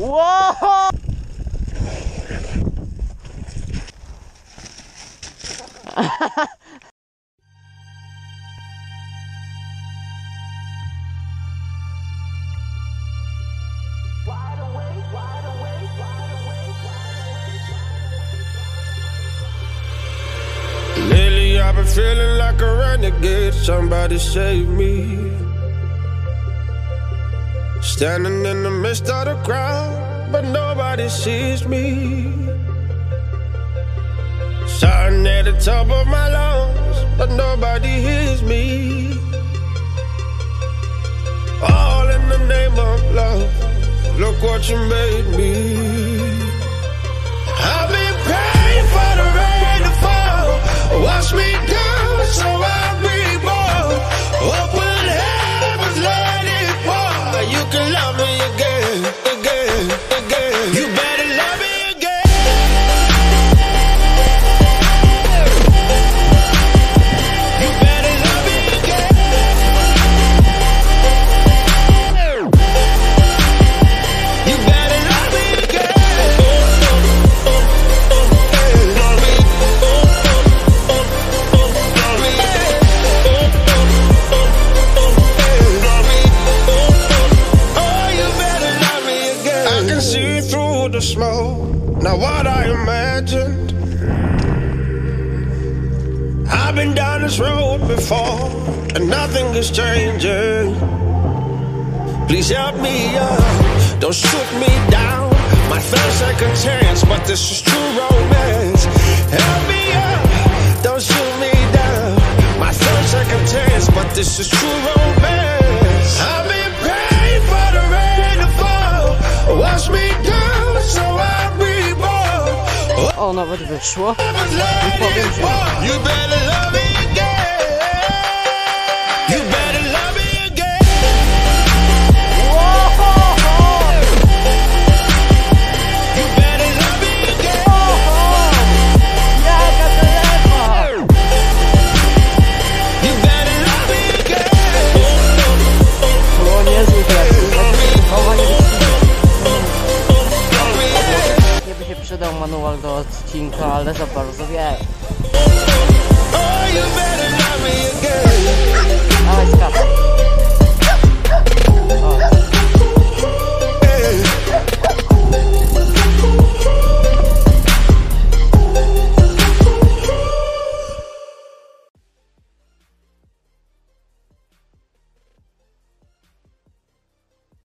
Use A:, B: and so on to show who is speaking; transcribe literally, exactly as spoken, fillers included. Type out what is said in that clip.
A: Wow!
B: Lately I've been feeling like a renegade. Somebody save me. Standing in the midst of the crowd, but nobody sees me. Shouting at the top of my lungs, but nobody hears me. All in the name of love. Look what you made me. I've been praying for the rain to fall. Wash me down so I'll be born. Open heavens, let it pour. You can love me again, again, again. You better love me again. You better love me again. You better love me again. See through the smoke, not what I imagined. I've been down this road before, and nothing is changing. Please help me up, don't shoot me down. My third second chance, but this is true romance. Help me up, don't shoot me down. My third second chance, but this is true romance. I've been praying for the rain to fall. Wash me down so I'll be born.
A: O, nawet wyszło. Nie powiem, że...
B: You better love me again. You better love me again. You better love me again.
A: Jaka telefa!
B: You better love me again.
A: Było niezły telefon. Nie by się przydał manual do odcinka, ale za bardzo wie.